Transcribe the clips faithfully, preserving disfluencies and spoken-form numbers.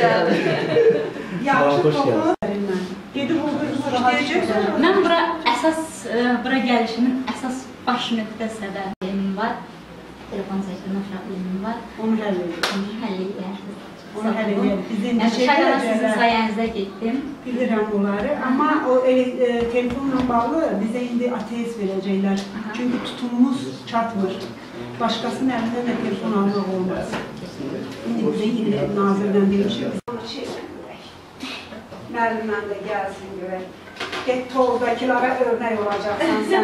Yaxşı topu. Gedib olduğunuz rahat edəcəksiniz. Mən bura əsas, bura gəlişimin əsas baş nöqtə səbəbim var. Telefon çəkilmə problemim var. Onu həll edir. Onu həll edərsiniz. Onu həll edir. Bizim şəhərə sizin sayənizdə getdim. Bilirəm bunları. Amma o e, telefonla bağlı bizə indi ateist verəcəklər. Çünki tutumumuz çatmır. Başqasının əlindən də telefon almaq olmaz. İndi bizə yeni nazirdən demişik. Müəllimən də gəlsin görək. Get toğdakilara örnək olacaqsan sən.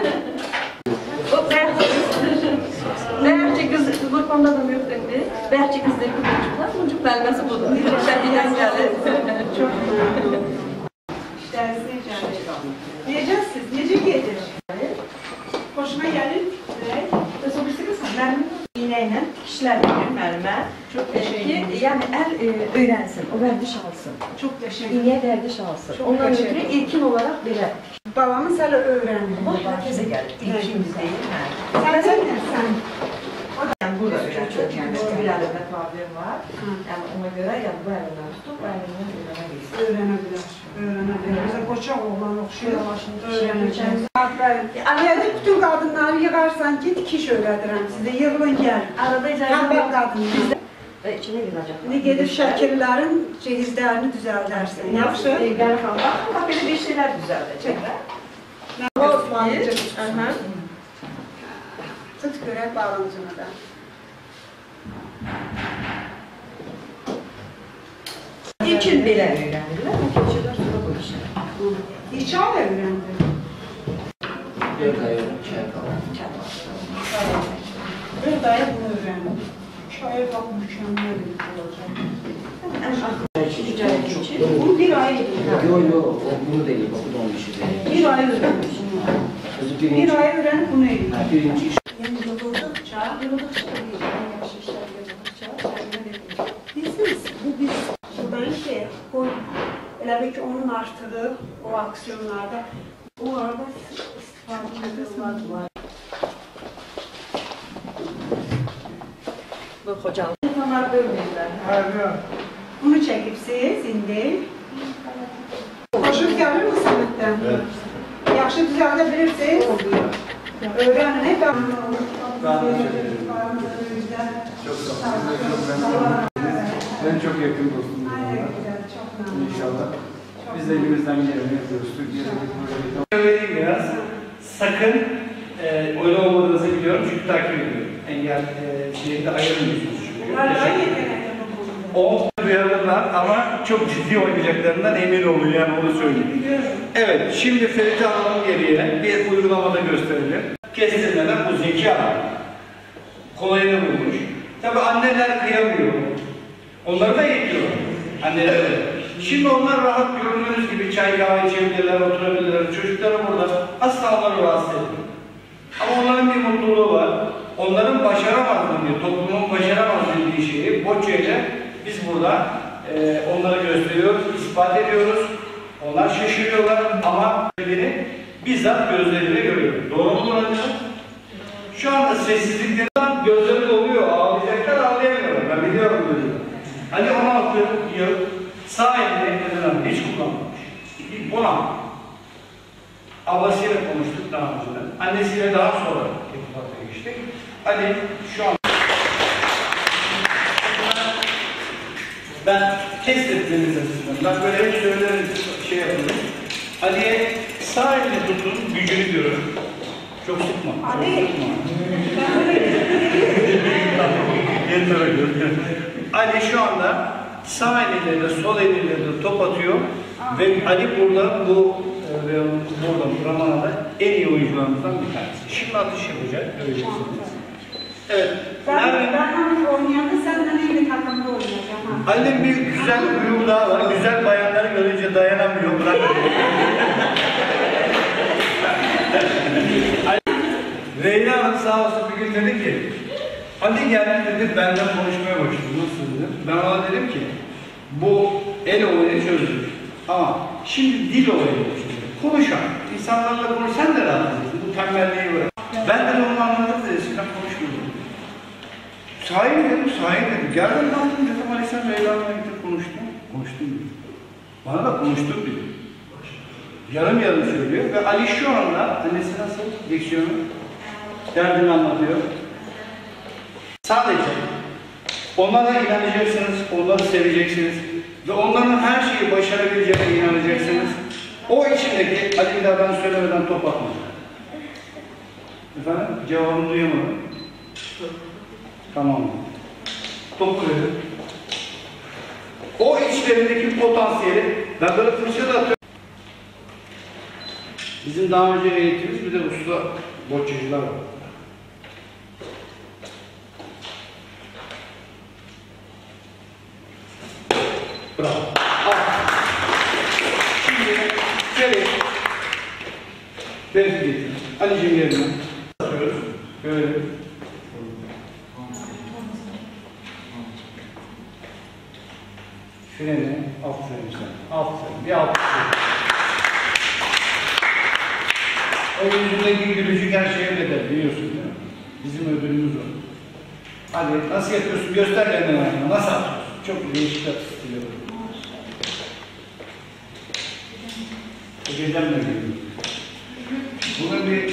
Bəyərçi qız, qurbanla da yoxdur. Bəyərçi qızdır bu çocuklar. Çocuk bəlməsi budur. Şəhiddən gəlir. Çox məmnun. İşləriniz necədir? Necəsiz? Necə gedir? Xoşuma gəlir. Özürlüsünüz müəllim iynə ilə dikişlər verir müəllimə. Çox təşəkkür ederim. Yəni əl öyrənsin, o vərdiş alsın. Çox təşəkkür ederim. İynəyə vərdiş alsın. Ondan ötürü ilkin olaraq belə. Balamız hələ öyrənir. O təzə gəlir. İlkimiz deyil. Sən sən? Yəni burada öyrənir. Yəni bir əlində problem var. Yəni ona görə yəni bu əlindən tutub, bu əlindən öyrənə bilsin. Öyrənə bilər. Öyrənə bilər. Bizə qoçaq oğlan oxşuyur. Öyrənəcək. Arada bütün qadınları yığarsan ki, dikiş öyrədirəm sizə. Yığılın gəl. Arada icazə Həmbər qadınlar. Və içinə yığacaq. İndi gedib şəkillərin cehizlərini düzəldərsən. Yaxşı? Qərə xanım, baxın, bax belə bir şeylər düzəldəcəklər. Bağlıcı. Aha. Tut görək bağlıcını da. İlkin belə öyrənirlər, bu keçirlər sonra bu işə. İki ay öyrəndi. Dört ay öğrenci Dört ay bunu öyrəndi. İki ay bak mükemmel olacaq. Bu bir ay Yok yok, o bunu değil, o bunu olmuş. Bir ay öğrenmiş. Bir ay öğrenip bunu eğitim. Ha, birinci iş. Yani yoruldukça, yoruldukça değil, yaxşı işler yoruldukça, bilirsiniz, bu biz buradan şey, koy, elə bir ki onun artığı o aksiyonlarda, o arada istifade ediyorlar. Bu xocalı. İnsanlar bölmürlər. Bunu çekip siz indi. Hoşum gelir mi Samet'ten? Evet. Yaxşı düzeltebilirsiniz. Öğrenin hep ben. Ben çok yakın dostum. İnşallah. Biz de elimizden geleni yapıyoruz. Türkiye'de bir proje. Biraz sakın e, öyle olmadığınızı biliyorum çünkü takip ediyorum. Engel e, şeyi de ayırmıyorsunuz çünkü. O duyarlılar ama çok ciddi oynayacaklarından emin olun yani onu söyleyeyim. Evet, şimdi Ferit'i alalım geriye. Bir uygulamada gösterelim. Kestirmeden bu zeki alan. Kolayını bulmuş. Tabi anneler kıyamıyor. Onları da yetiyor. Anneler de. Şimdi onlar rahat göründüğünüz gibi çay kahve içebilirler, oturabilirler. Çocukları burada. Asla onları rahatsız etmiyor. Ama onların bir mutluluğu var. Onların başaramadığını, toplumun başaramaz dediği şeyi Boçya'yla biz burada e, onlara gösteriyoruz, ispat ediyoruz. Onlar şaşırıyorlar ama beni bizzat gözleriyle görüyorum. Doğru mu bence? Şu anda sessizliklerinden gözleri doluyor, ağlayacaklar, ağlayamıyorlar. Ben biliyorum böyle. Hani on altı yıl sağ elinde neden hiç kullanmamış. Buna ablasıyla konuştuk daha önce. Annesiyle daha sonra irtibata geçtik. Ali şu an ben test etmeniz açısından, ben böyle hep söylerim, şey yapıyorum. Ali'ye sağ elini tutun, gücünü görün. Çok sıkma. Ali! Ali şu anda sağ eliyle de sol eliyle de top atıyor ve Ali burada bu e, burada Ramana'da en iyi oyuncularımızdan bir tanesi. Şimdi atış yapacak, göreceksiniz. Evet. Ben ben oynayanda senden iyi takımda oynayacağım. Ali'nin bir güzel uyumu daha var. Güzel bayanları görünce dayanamıyor, bırakmıyor. Reyna Hanım sağ olsun bir gün dedi ki, Ali geldi dedi, benden konuşmaya başladı. Nasıl dedi? Ben ona dedim ki, bu el olayını çözdük. Ama şimdi dil olayını çözdük. Konuşan, insanlarla konuş, sen de rahat edin. Bu tembelliği bırak. Ben de onu anladım dedi, eskiden konuşmuyordum. Sahi dedim, sahi dedim. Geldim ne yaptın dedim, Ali sen Reyla'nla gidip konuştun. Bana da konuştur diyor. Yarım yarım söylüyor ve Ali şu anda, annesi nasıl diksiyonu, derdini anlatıyor. Sadece onlara inanacaksınız, onları seveceksiniz ve onların her şeyi başarabileceğine inanacaksınız. O içindeki, Ali bir daha ben söylemeden top atma. Efendim, cevabını duyamadım. Tamam. Top koyuyor. O içlerindeki potansiyeli, ben böyle fırça da atıyorum. Bizim daha önce eğitimimiz bir de usta boçacılar var. Bravo. Al. Şimdi şöyle Ferit getir. Ali'cim yerine atıyoruz. Böyle. Freni, aferin sen. Aferin. Bir aferin. O yüzündeki gülücük her şeye bedel, biliyorsun değil mi? Bizim ödülümüz o. Hadi nasıl yapıyorsun? Göster kendine ayağına. Nasıl atıyorsun? Çok değişik atıştırıyor. Gecem de geliyor. Bunun bir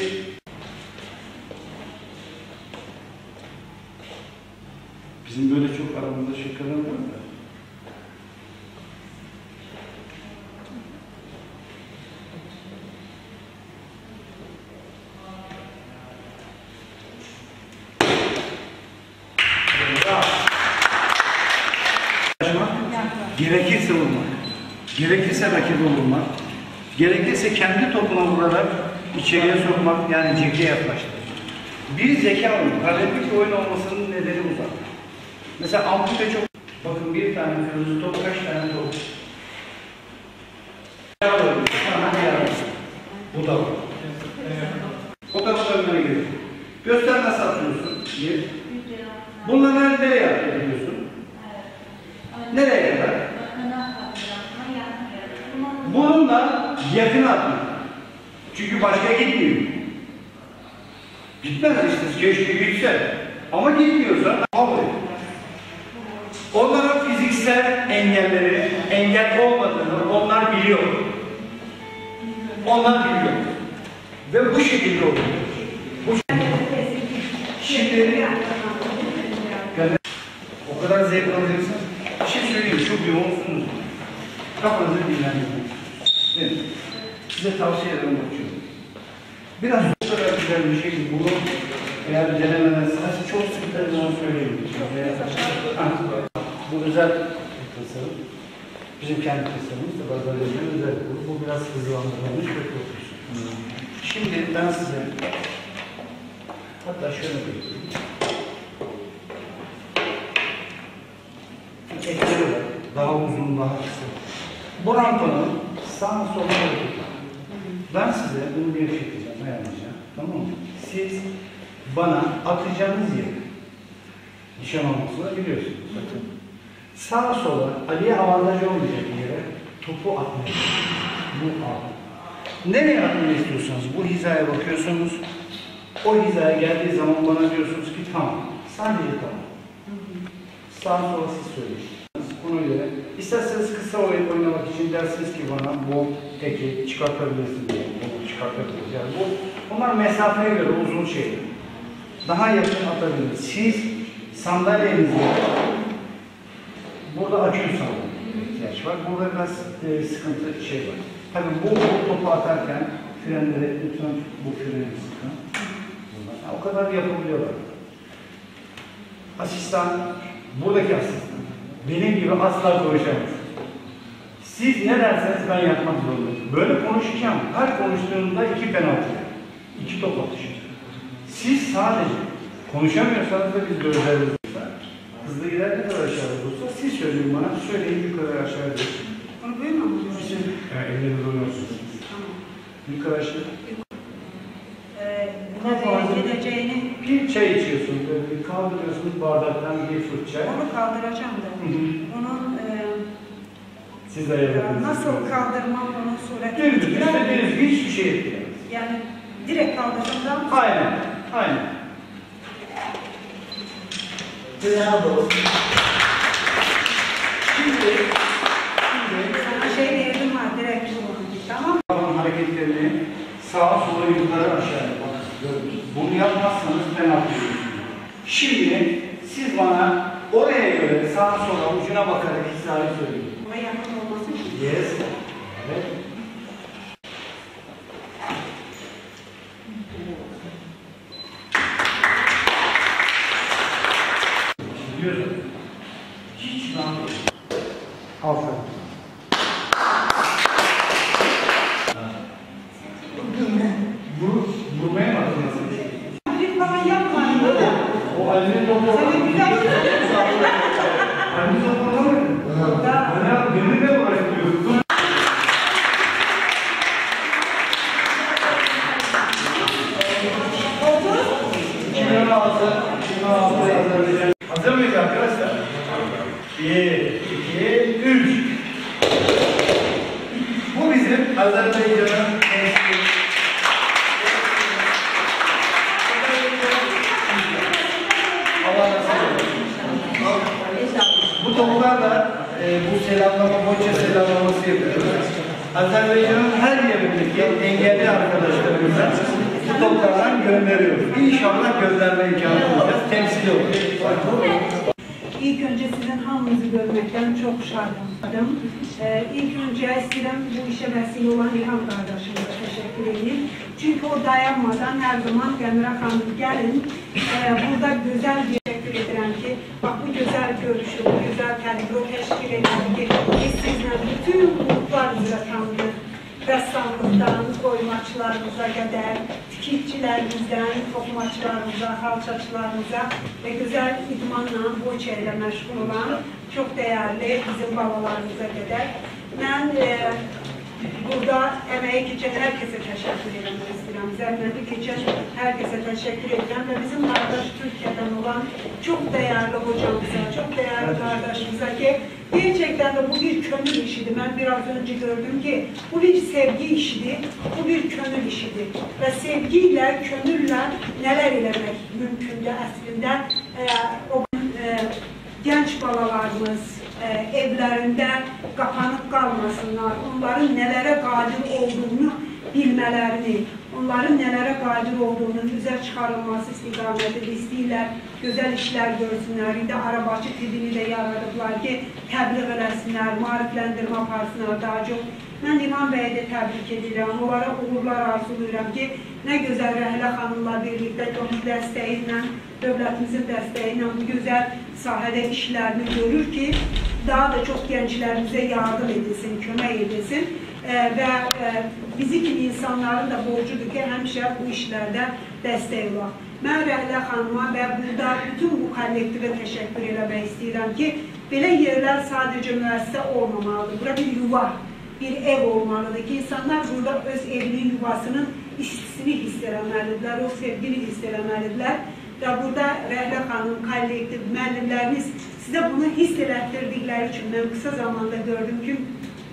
bizim böyle çok aramızda şakalar var da. Gerekirse vurmak, gerekirse rakibi vurmak, gerekirse kendi topuna vurarak içeriye sokmak, yani ceke yaklaştırmak. Bir zeka oyunu, paralellik oyun olmasının nedeni bu zaten. Mesela ampute çok, bakın bir tane kırmızı top, kaç tane top? Hadi yardım. Bu da var. O da bu da önüne geliyor. Göster nasıl atıyorsun? Bir. Bunları nereye atıyorsun? Nereye kadar? Bununla yakın atmak. Çünkü başka gitmiyor. Gitmez işte, keşke gitse. Ama gitmiyorsa alıyor. Onların fiziksel engelleri, engel olmadığını onlar biliyor. Onlar biliyor. Ve bu şekilde oluyor. Bu şekilde. Şimdi o kadar zevk alacaksın. Bir şey söyleyeyim, çok yoğunsunuz. Kafanızı dinlendirin. Evet. Size tavsiye ederim bakıyorum. Biraz bu kadar güzel bir şey, bunu eğer denememezseniz çok sıkıntı zaman söyleyeyim. Bu özel tasarım. Bizim kendi tasarımımız da bazıları özel. Bu, bu biraz hızlandırılmış ve korkuyorsun. Hmm. Şimdi ben size hatta şöyle koyayım. Ekleri var. Daha uzun, daha kısa. Bu rampanın sağa sola hareket. Ben size bunu bir çekeceğim, ayarlayacağım. Tamam mı? Siz bana atacağınız yeri, nişan olmasını biliyorsunuz. Bakın. Sağa sola, Ali'ye avantajı olmayacak yere topu atmayın. Bu al. Nereye atmayı istiyorsanız bu hizaya bakıyorsunuz. O hizaya geldiği zaman bana diyorsunuz ki tamam. Sadece tamam. Sağa sola siz söyleyin. Buna göre. İsterseniz kısa oyun oynamak için dersiniz ki bana bu teki çıkartabilirsin diye. Bunu çıkartabiliriz. Yani bu, bunlar mesafeye göre uzun şeyler. Daha yakın atabiliriz. Siz sandalyenizde burada akü sandalye ihtiyaç var. Burada biraz e, sıkıntı şey var. Tabii bu, bu topu atarken frenleri lütfen bu freni sıkın. Yani o kadar yapabiliyorlar. Asistan, buradaki asistan benim gibi asla konuşamaz. Siz ne derseniz ben yapmak zorundayım. Böyle konuşacağım. Her konuştuğumda iki penaltı, iki top atışı. Siz sadece konuşamıyorsanız da biz de özleriz. Hızlı gider ne kadar aşağıda olursa siz söyleyin bana, söyleyin yukarı aşağı değil. Onu böyle mi alıyorsun? Sizin yani elleriniz oynuyorsunuz. Tamam. Yukarı aşağı. Ee, nereye gideceğini... Bir çay içiyorsun, böyle kaldırıyorsunuz bardaktan bir fırça. Onu kaldıracağım da. Hı hı. Onun e, Siz ayarladınız. nasıl kaldırmam onun sureti. Dümdüz, istediğiniz hiçbir şey etkilemez. Yani direkt kaldıracağım. Aynen, aynen. Bravo. Şimdi, şimdi Şey doğru yukarı aşağı. Bunu yapmazsanız penaltı yiyorsunuz. Şimdi siz bana oraya göre sağa sola ucuna bakarak hizayı söyleyin. Oraya yakın olması için. Yes. Evet. Biliyorsun. Hiç lan. Aferin. Bu, vurmaya mı atıyorsun? Bir bana yapmayın. O Ali'nin topu. Senin güzel Ali'nin topu ne mı? Bana benimle mi uğraştırıyorsun? iki bin on altı, iki bin on altı hazırlayacağım. Hazır mıyız arkadaşlar? Bir, iki, üç. Bu bizim Azerbaycan'ın gençliği. Allah nasip etsin. Bu toplarla e, bu selamlama, boyunca selamlaması yapıyoruz. Azerbaycan'ın her yerindeki engelli arkadaşlarımıza bu toplardan gönderiyoruz. İnşallah gönderme imkanı bulacağız. Temsil olur. İlk önce sizin hamınızı görmekten çok şadım. Ee, ilk önce eskiden bu işe vesile olan İlham kardeşimize teşekkür edeyim. Çünkü o dayanmadan her zaman Emre Hanım gelin. Ee, burada güzel bir teşekkür ederim ki bak bu güzel görüşü, bu güzel kadro teşkil ederim ki biz sizden bütün gruplarımıza tanıdık. Ressamlıktan, oymaçlarımıza kadar, tikikçilerimizden, tokumaçlarımıza, halçaçılarımıza ve güzel idmanla, boça ile meşgul olan çok değerli bizim babalarımıza kadar. Ben e, burada emeği geçen herkese teşekkür ederim. Zəhməti geçen herkese teşekkür ederim ve bizim kardeş Türkiye'den olan çok değerli hocamıza, çok değerli kardeşimize ki gerçekten de bu bir gönül işidir. Ben biraz önce gördüm ki bu bir sevgi işidir, bu bir gönül işidir. Ve sevgiyle, gönülle neler eləmək mümkündür aslında. E, o e, genç balalarımız e, evlerinde kapanıp kalmasınlar, onların nelere kadir olduğunu bilmələrini, onların nələrə qadir olduğunu üzə çıxarılması istiqamətində istəyirlər, gözəl işlər görsünlər. İndi arabaçı tipini də yaradıblar ki, təbliğ eləsinlər, maarifləndirmə aparsınlar daha çox. Mən İlham bəyə də təbrik edirəm, onlara uğurlar arzulayıram ki, nə gözəl Rəhlə xanımla birlikdə onun dəstəyi ilə, dövlətimizin dəstəyi ilə bu gözəl sahədə işlərini görür ki, daha da çox gənclərimizə yardım edilsin, kömək edilsin. Ee, ve e, bizi gibi insanların da borcudur ki həmişə bu işlərdə dəstək olaq. Mən Rəhlə xanıma və burada bütün bu kollektivə təşəkkür eləmək istəyirəm ki, belə yerlər sadəcə müəssisə olmamalıdır. Bura bir yuva, bir ev olmalıdır ki, insanlar burada öz evinin yuvasının istisini hiss eləməlidirlər, o sevgini hiss eləməlidirlər. Və burada Rəhlə xanım, kollektiv, müəllimlərimiz sizə bunu hiss elətdirdikləri üçün mən qısa zamanda gördüm ki,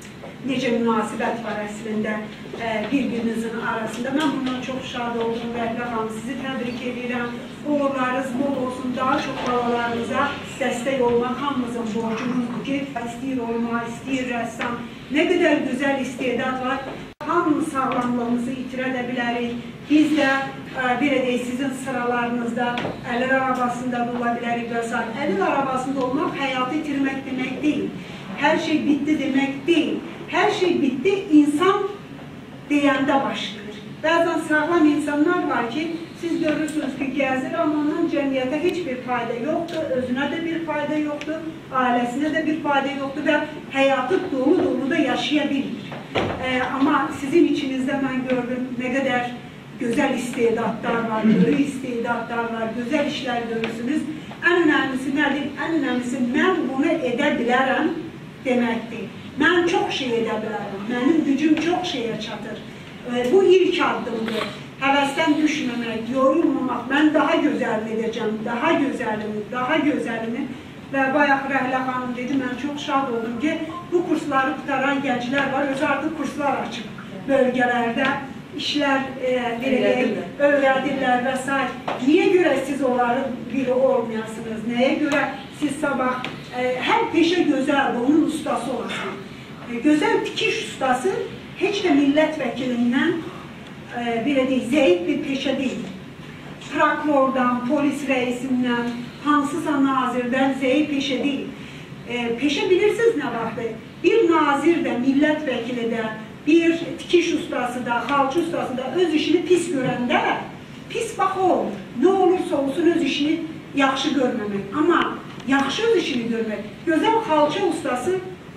necə münasibət var əslində bir-birinizin arasında. Mən bundan çox şad oldum Rəhlə xanım, sizi təbrik edirəm. Uğurlarınız bol olsun, daha çox balalarınıza dəstək olmaq hamımızın borcumuzdur ki, istəyir olma, istəyir rəssam, nə qədər gözəl istedad var, hamımız sağlamlığımızı itirə də bilərik. Biz də bir edək sizin sıralarınızda əlil arabasında ola bilərik və s. Əlil arabasında olmaq həyatı itirmək demək deyil, hər şey bitti demək deyil. Her şey bitti, insan deyəndə başlayır. Bəzən sağlam insanlar var ki, siz görürsünüz ki, gəzir, amma onun cəmiyyətə heç bir fayda yoxdur, özünə də bir fayda yoxdur, ailəsinə də bir fayda yoxdur və həyatı dolu-dolu da yaşaya bilmir. Ee, amma sizin içinizdə mən gördüm nə qədər gözəl istedadlar var, böyük istedadlar var, gözəl işlər görürsünüz. Ən önəmlisi nədir? Ən önəmlisi mən bunu edə bilərəm deməkdir. Mən çox şey edə bilərəm, mənim gücüm çox şeyə çatır. E, bu ilk addımdır. Həvəsdən düşməmək, yorulmamaq, mən daha gözəlini edəcəm, daha gözəlini, daha gözəlini. Və bayaq Rəhlə xanım dedi, mən çox şad oldum ki, bu kursları qutaran gənclər var, özü artıq kurslar açıb bölgələrdə, işlər e, verək, öyrədirlər və s. Niyə görə siz onların biri olmayasınız, nəyə görə siz sabah e, hər peşə gözəldir, onun ustası olasın. E, gözəl tikiş ustası heç də millət vəkilindən e, belə deyək, zəif bir peşə deyil. Prokurordan, polis reisindən, hansısa nazirdən zəif peşə deyil. E, peşə bilirsiniz nə vaxtdır? Bir nazir də, millət vəkili də, bir tikiş ustası da, xalçı ustası da öz işini pis görəndə, pis bax olur. Nə olursa olsun öz işini yaxşı görməmək. Amma yaxşı öz işini görmək. Gözəl xalçı ustası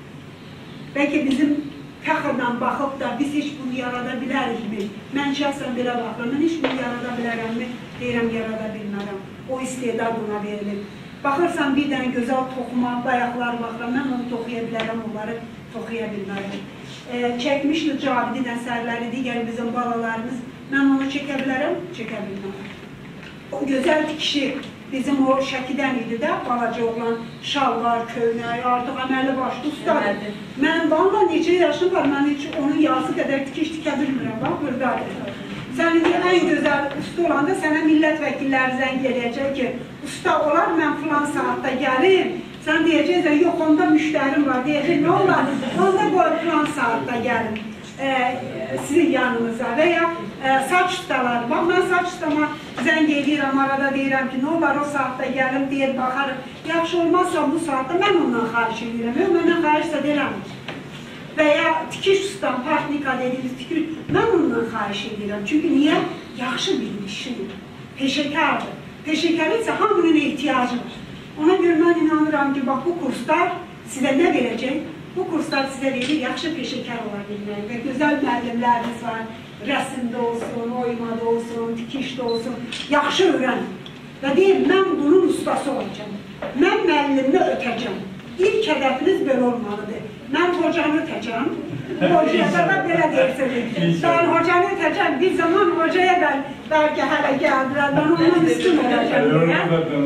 bəlkə bizim fəxrlə baxıb da biz heç bunu yarada bilərikmi? Mən şəxsən belə baxıram, mən heç bunu yarada bilərəmmi? Deyirəm, yarada bilmərəm. O istedad ona verilir. Baxırsan bir dənə gözəl toxuma, bayaqlar baxıram, mən onu toxuya bilərəm, onları toxuya bilmərəm. E, çəkmişdi Cavidin əsərləri, digər bizim balalarımız, mən onu çəkə bilərəm, çəkə bilmərəm. O gözəl tikişi bizim o Şəkidən idi də, balaca oğlan, şalvar, köynək, artıq əməli başlı ustadır. Mən valla neçə yaşım var, mən heç onun yarısı qədər tikiş tikə bilmirəm, bax, buradadır. Sən indi ən gözəl usta olanda sənə millət vəkilləri zəng eləyəcək ki, usta olar, mən filan saatda gəlim. Sən deyəcəksən, yox, onda müştərim var, deyəcək, nə olar, onda qoy filan saatda gəlim e, sizin yanınıza və ya e, saç ustaları, bax, mən saç ustama zəng edirəm, arada deyirəm ki, nə olar, o saatda gəlim, deyir, baxarım, yaxşı olmazsa bu saatda mən ondan xahiş edirəm, yox, məndən xahişsə deyirəm. Və ya tikiş ustam, partnika dediyimiz tikiş, mən ondan xahiş edirəm, çünki niyə? Yaxşı bilir işini, peşəkardır, peşəkar isə hamının ehtiyacı var. Ona görə mən inanıram ki, bax, bu kurslar sizə nə verəcək? Bu kurslar sizə verir, yaxşı peşəkar ola bilmək və gözəl müəllimlərimiz var. Rəsmdə olsun, oymada olsun, tikişdə olsun. Yaxşı öyrənin. Və deyir, mən bunun ustası olacağım. Mən müəllimini ötəcəm. İlk hədəfiniz belə olmalıdır. Mən hocanı ötəcəm. Hocaya da belə deyirsiniz. Ben hocanı ötəcəm. Bir zaman hocaya ben belki hələ gəldilər. Ben ondan üstün olacağım diye.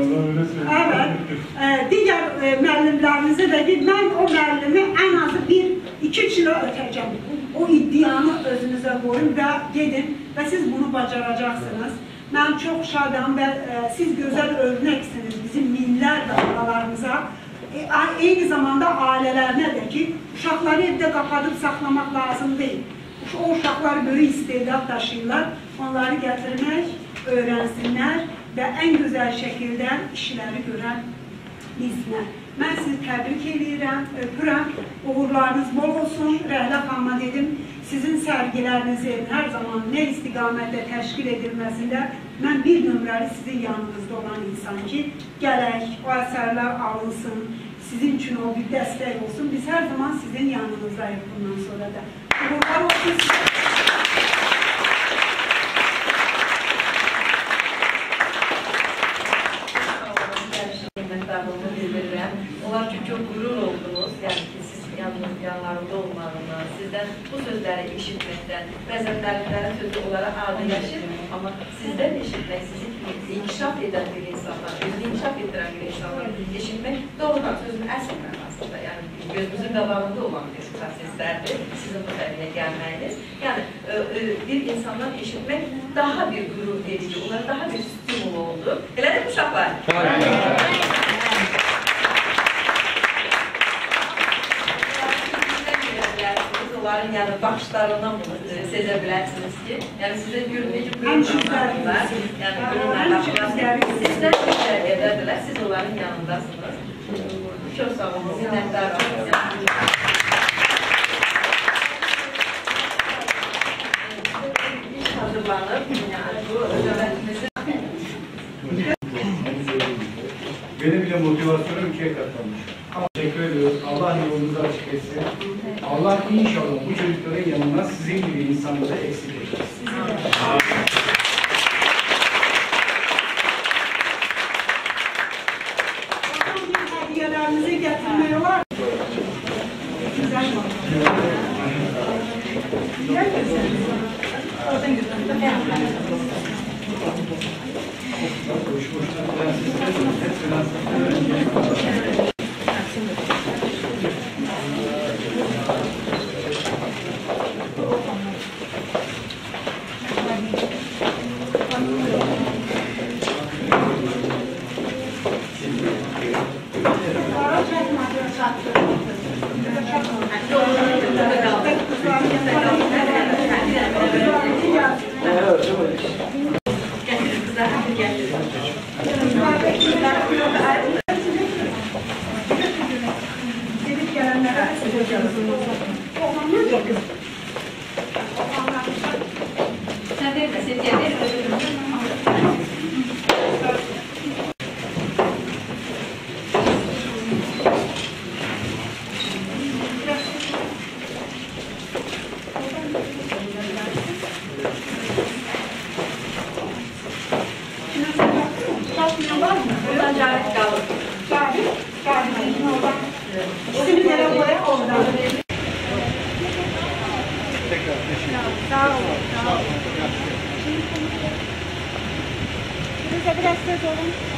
Evet. Digər müəllimlərinizə də ki, mən o müəllimi ən azı bir, iki kilo ötəcəm. O iddianı özünüzə qoyun və gedin və siz bunu bacaracaqsınız. Mən çox şadam və siz gözəl örnəksiniz bizim minlərlə analarımıza. Eyni zamanda ailələrinə də ki, uşaqları evdə qapadıb saxlamaq lazım deyil. O uşaqlar böyük istedad daşıyırlar, onları gətirmək, öyrənsinlər və ən gözəl şəkildə işləri görən bizlər. Mən sizi təbrik edirəm, öpürəm, uğurlarınız bol olsun. Rəhlə xanıma dedim, sizin sərgilərinizin hər zaman nə istiqamətlə təşkil edilməsində mən bir nömrəli sizin yanınızda olan insan ki, gələk, o əsərlər alınsın, sizin üçün o bir dəstək olsun. Biz hər zaman sizin yanınızdayıq bundan sonra da. Uğurlar olsun sizə. Onlar ki, çok gurur oldunuz, yani ki siz yanlarında olmağından, sizden bu sözləri eşitməkdən, bəzən müəllimlərin sözü olarak ağda yaşır, amma sizdən eşitmək, sizi inkişaf eden bir insanlar, özünü inkişaf etdiren bir insanlar eşitmək doğrudan sözün əsl mənasında, yani gözümüzün qabağında olan bir proseslərdir, sizin bu səviyyəyə gəlməyiniz. Yani bir insandan eşitmək daha bir gurur verici, onlara daha bir stimul oldu. Elə də uşaqlar. Onların yani baxışlarından bunu sezə bilərsiniz ki, yəni sizə görün necə qurumlarlar, yəni qurumlarlar, sizdən bir səviyyədədirlər, siz onların yanındasınız. Çox sağ olun, minnətdarım. İş hazırlanıb, yəni bu dövlətimizin... Benim bile motivasyonum ikiye katlanmış. Teşekkür ediyoruz. Allah yolunuzu açık etsin. Allah inşallah bu çocukların yanına sizin gibi insanları eksik etsin. Hediyelerinizi getirmeye var. Güzel mi? Güzel mi? Oradan güzel. Boş boşuna prensesler, hep prensesler. Oğlanlar yok kız. Oğlanlar Sen verme, sen gel, ver, Tatmin var mı? Buradan cahil kalın. Geldi. Geldi. Oradan. İsmini nereye koyayım? Oradan. Tekrar teşekkür Sağ olun. Sağ olun. Bize biraz söz olun.